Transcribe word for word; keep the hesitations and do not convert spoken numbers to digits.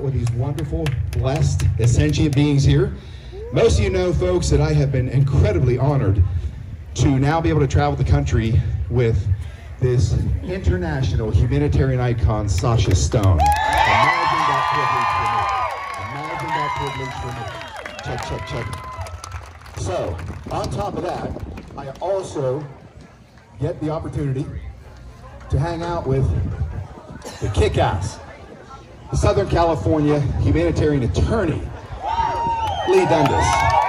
with these wonderful, blessed, sentient beings here. Most of you know, folks, that I have been incredibly honored to now be able to travel the country with this international humanitarian icon, Sacha Stone. Imagine that privilege for me. Imagine that privilege for me. Check, check, check. So, on top of that, I also get the opportunity to hang out with the kick-ass Southern California humanitarian attorney, Lee Dundas.